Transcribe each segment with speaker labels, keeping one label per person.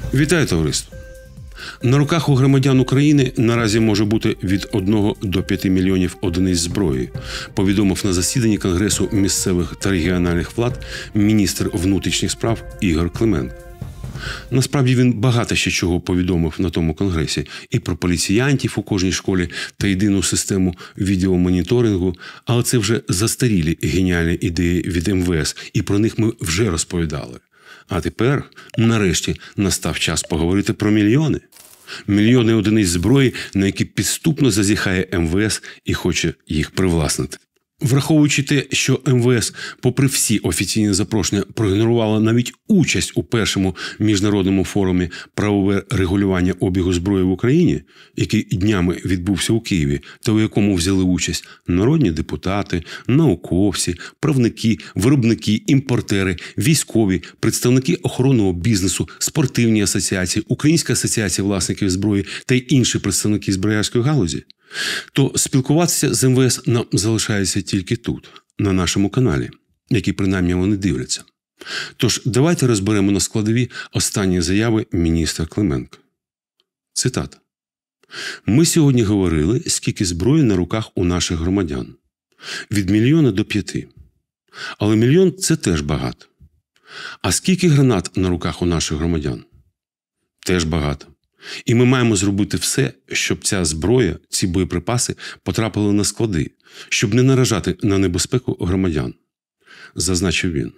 Speaker 1: Вітаю, товариство! На руках у громадян України наразі може бути від 1 до 5 мільйонів одиниць зброї, повідомив на засіданні Конгресу місцевих та регіональних влад міністр внутрішніх справ Ігор Клименко. Насправді він багато ще чого повідомив на тому конгресі. І про поліціянтів у кожній школі та єдину систему відеомоніторингу, але це вже застарілі геніальні ідеї від МВС, і про них ми вже розповідали. А тепер, нарешті, настав час поговорити про мільйони. Мільйони одиниць зброї, на які підступно зазіхає МВС і хоче їх привласнити. Враховуючи те, що МВС, попри всі офіційні запрошення, проігнорувала навіть участь у першому міжнародному форумі «Правове регулювання обігу зброї в Україні», який днями відбувся у Києві, та у якому взяли участь народні депутати, науковці, правники, виробники, імпортери, військові, представники охоронного бізнесу, спортивні асоціації, Українська асоціація власників зброї та й інші представники зброярської галузі, то спілкуватися з МВС нам залишається тільки тут, на нашому каналі, який принаймні вони дивляться. Тож давайте розберемо на складові останні заяви міністра Клименка. Цитата. «Ми сьогодні говорили, скільки зброї на руках у наших громадян. Від мільйона до 5. Але мільйон – це теж багато. А скільки гранат на руках у наших громадян? Теж багато. І ми маємо зробити все, щоб ця зброя, ці боєприпаси потрапили на склади, щоб не наражати на небезпеку громадян», – зазначив він.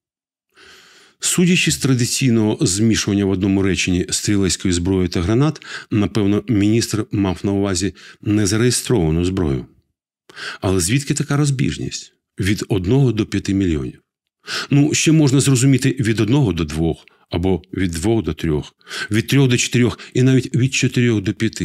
Speaker 1: Судячи з традиційного змішування в одному реченні стрілецької зброї та гранат, напевно, міністр мав на увазі незареєстровану зброю. Але звідки така розбіжність? Від 1 до 5 мільйонів. Ще можна зрозуміти від 1 до 2, або від 2 до 3, від 3 до 4 і навіть від 4 до 5.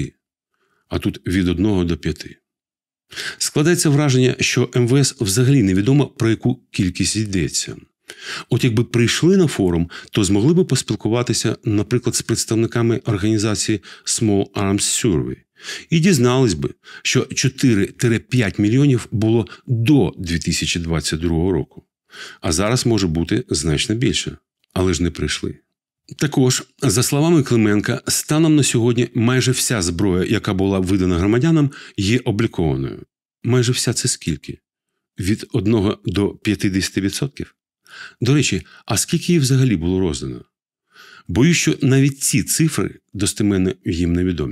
Speaker 1: А тут від 1 до 5. Складається враження, що МВС взагалі невідомо, про яку кількість йдеться. От якби прийшли на форум, то змогли би поспілкуватися, наприклад, з представниками організації Small Arms Survey. І дізнались би, що 4-5 мільйонів було до 2022 року. А зараз може бути значно більше. Але ж не прийшли. Також, за словами Клименка, станом на сьогодні майже вся зброя, яка була видана громадянам, є облікованою. Майже вся – це скільки? Від 1 до 50%? До речі, а скільки її взагалі було роздано? Боюсь, що навіть ці цифри достеменно їм невідомі.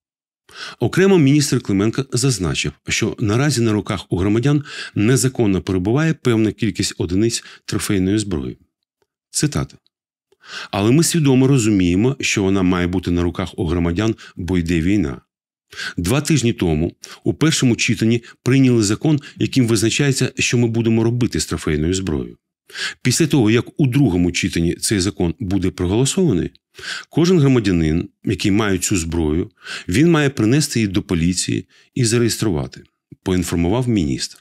Speaker 1: Окремо міністр Клименко зазначив, що наразі на руках у громадян незаконно перебуває певна кількість одиниць трофейної зброї. Цитата. «Але ми свідомо розуміємо, що вона має бути на руках у громадян, бо йде війна. 2 тижні тому у першому читанні прийняли закон, яким визначається, що ми будемо робити з трофейною зброєю. Після того, як у другому читанні цей закон буде проголосований, кожен громадянин, який має цю зброю, він має принести її до поліції і зареєструвати», – поінформував міністр.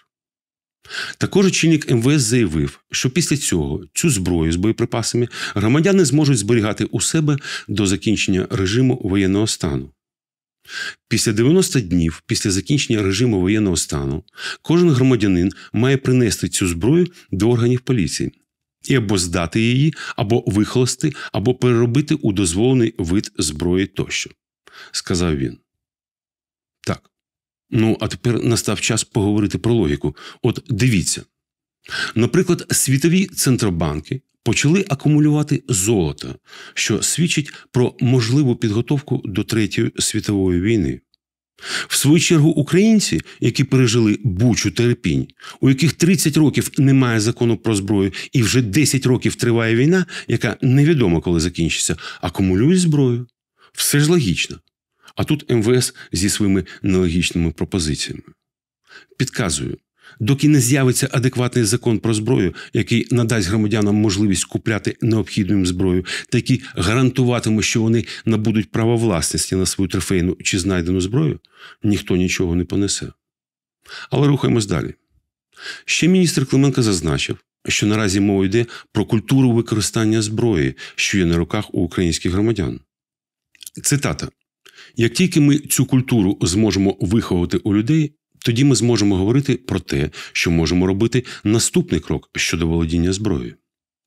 Speaker 1: Також очільник МВС заявив, що після цього цю зброю з боєприпасами громадяни зможуть зберігати у себе до закінчення режиму воєнного стану. Після 90 днів після закінчення режиму воєнного стану кожен громадянин має принести цю зброю до органів поліції і або здати її, або вихолости, або переробити у дозволений вид зброї тощо, сказав він. Так. А тепер настав час поговорити про логіку. От дивіться. Наприклад, світові центробанки почали акумулювати золото, що свідчить про можливу підготовку до Третьої світової війни. В свою чергу українці, які пережили Бучу та Ірпінь, у яких 30 років немає закону про зброю і вже 10 років триває війна, яка невідомо коли закінчиться, акумулюють зброю. Все ж логічно. А тут МВС зі своїми нелогічними пропозиціями. Підказую, доки не з'явиться адекватний закон про зброю, який надасть громадянам можливість купляти необхідну їм зброю та який гарантуватиме, що вони набудуть право власності на свою трофейну чи знайдену зброю, ніхто нічого не понесе. Але рухаємось далі. Ще міністр Клименко зазначив, що наразі мова йде про культуру використання зброї, що є на руках у українських громадян. Цитата. «Як тільки ми цю культуру зможемо виховати у людей, тоді ми зможемо говорити про те, що можемо робити наступний крок щодо володіння зброєю.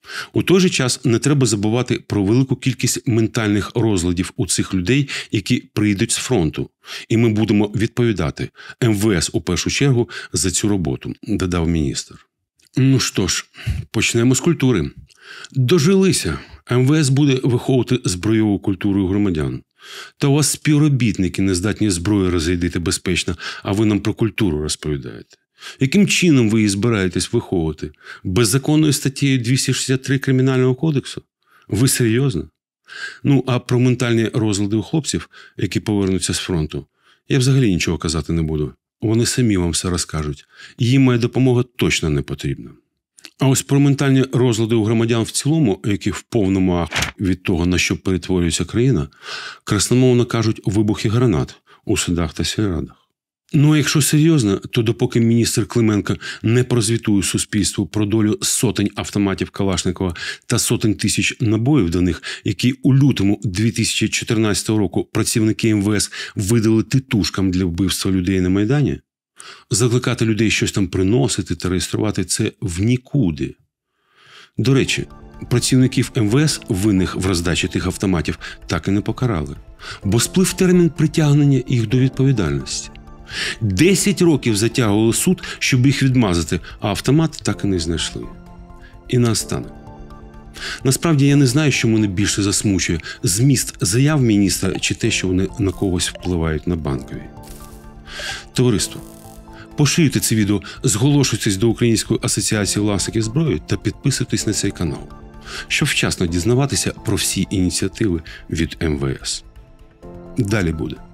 Speaker 1: У той же час не треба забувати про велику кількість ментальних розладів у цих людей, які прийдуть з фронту. І ми будемо відповідати МВС у першу чергу за цю роботу, додав міністр. Ну що ж, почнемо з культури. Дожилися. МВС буде виховувати збройову культуру громадян. Та у вас співробітники не здатні зброю розрядити безпечно, а ви нам про культуру розповідаєте. Яким чином ви її збираєтесь виховувати? Беззаконною статтею 263 Кримінального кодексу? Ви серйозно? Ну, а про ментальні розлади у хлопців, які повернуться з фронту, я взагалі нічого казати не буду. Вони самі вам все розкажуть. Їм моя допомога точно не потрібна. А ось про ментальні розлади у громадян в цілому, які в повному аху від того, на що перетворюється країна, красномовно кажуть вибухи гранат у судах та сільрадах. Ну, а якщо серйозно, то допоки міністр Клименко не прозвітує суспільству про долю сотень автоматів Калашникова та сотень тисяч набоїв до них, які у лютому 2014 року працівники МВС видали титушкам для вбивства людей на Майдані, закликати людей щось там приносити та реєструвати – це в нікуди. До речі, працівників МВС, винних в роздачі тих автоматів, так і не покарали, бо сплив термін притягнення їх до відповідальності. 10 років затягували суд, щоб їх відмазати, а автомат так і не знайшли. І наостанок. Насправді я не знаю, що мене більше засмучує – зміст заяв міністра чи те, що вони на когось впливають на Банковій. Товариство, поширюйте це відео, зголошуйтесь до Української асоціації власників зброї та підписуйтесь на цей канал, щоб вчасно дізнаватися про всі ініціативи від МВС. Далі буде.